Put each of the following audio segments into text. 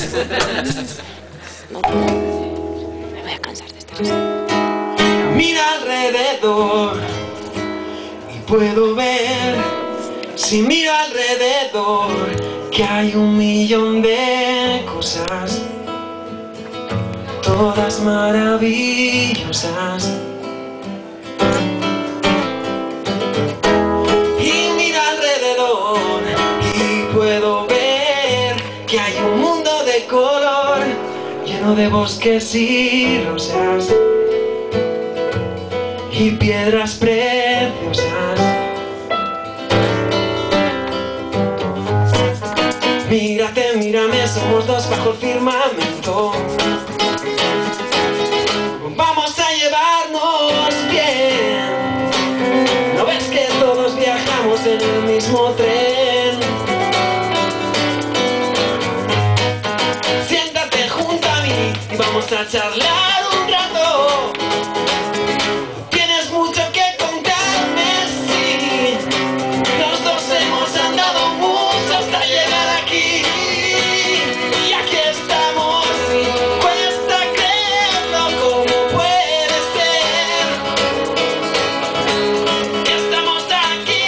Me voy a cansar de esta risa. Mira alrededor y puedo ver, si miro alrededor, que hay 1.000.000 de cosas, todas maravillosas. Y miro alrededor y puedo ver que hay un mundo de color, lleno de bosques y rosas y piedras preciosas. Mírate, mírame, somos dos bajo el firmamento. Vamos a llevarnos bien. ¿No ves que todos viajamos en el mismo tren? Siéntate junto a mí y vamos a charlar un rato. Tienes mucho que contarme, sí. Los dos hemos andado mucho hasta llegar aquí. Y aquí estamos, y cuesta creerlo, ¿cómo puede ser? Que estamos aquí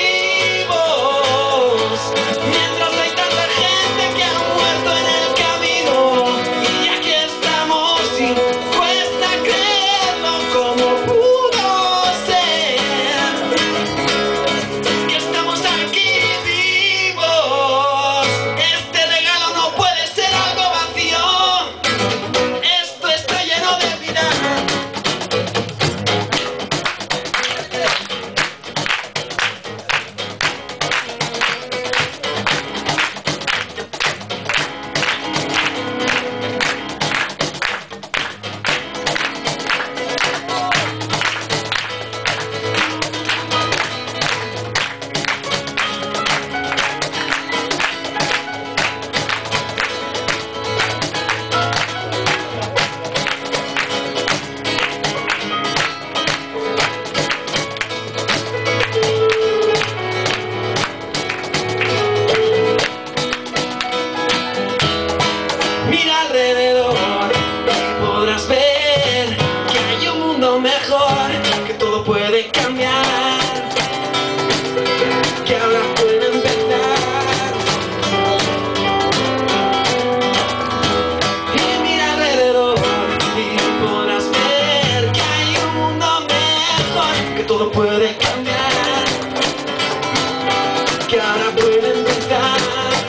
vivos, mientras hay tanta gente que ha muerto en el camino. Y aquí estamos, y cuesta creerlo, ¿cómo pudo ser? Que estamos aquí vivos. Este regalo no puede ser algo vacío. Esto está lleno de vida. Mira alrededor y podrás ver que hay un mundo mejor, que todo puede cambiar, que ahora puede empezar. Y mira alrededor y podrás ver que hay un mundo mejor, que todo puede cambiar, que ahora puede empezar.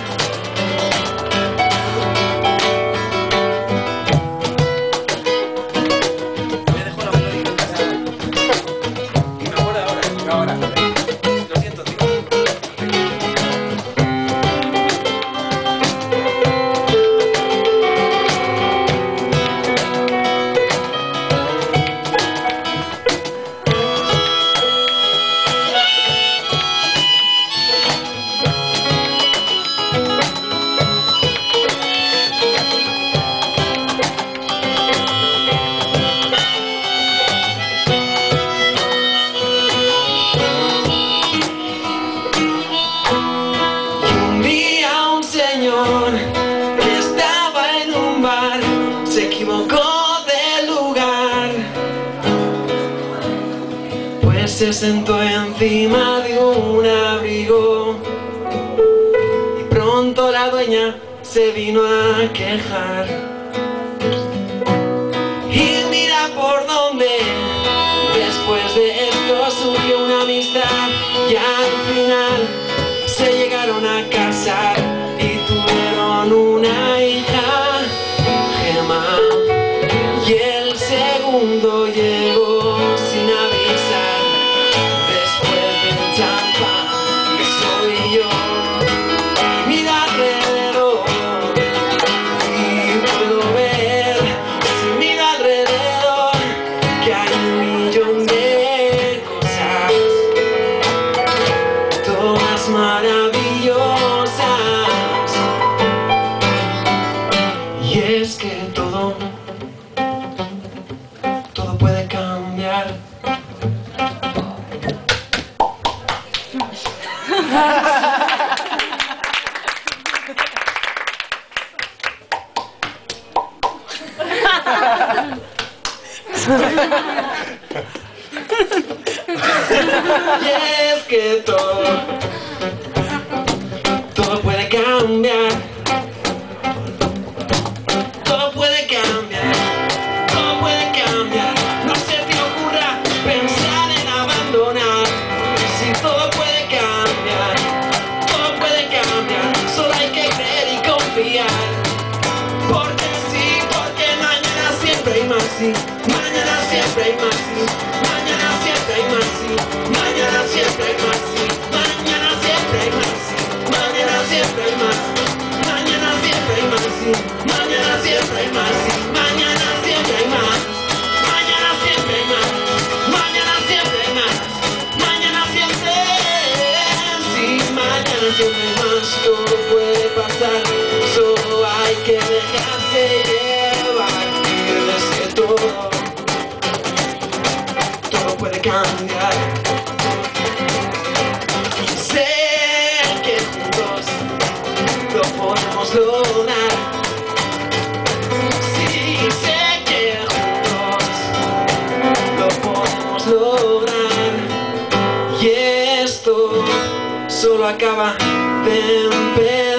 Que estaba en un bar, se equivocó de lugar, pues se sentó encima de un abrigo y pronto la dueña se vino a quejar. Y mira por dónde, después de esto surgió una amistad y al final se llegaron a casar y tuvieron una hija, Gemma, y el segundo llegó sin avisar, después del champán que soy yo. Mira alrededor y puedo ver, si miro alrededor, que hay 1.000.000 de cosas, todas maravillosas. Y es que todo puede cambiar. Y es que todo puede cambiar. Todo puede cambiar. Todo puede cambiar. No se te ocurra pensar en abandonar. Si todo puede cambiar. Todo puede cambiar. Solo hay que creer y confiar. Porque sí, porque mañana siempre hay más sí. Mañana siempre hay más sí. Mañana siempre hay más sí. Mañana siempre hay más sí. Mañana siempre hay más sí. Mañana siempre hay más. Mañana siempre hay más sí. Mañana siempre hay más sí. Mañana siempre hay más. Mañana siempre hay más. Mañana siempre hay más. Mañana siempre. Sí, mañana siempre hay más. Todo puede pasar. Solo hay que dejarse llevar. Y es que todo puede cambiar. Y sé que juntos lo podemos lograr. Sí, sé que juntos lo podemos lograr. Y esto solo acaba de empezar.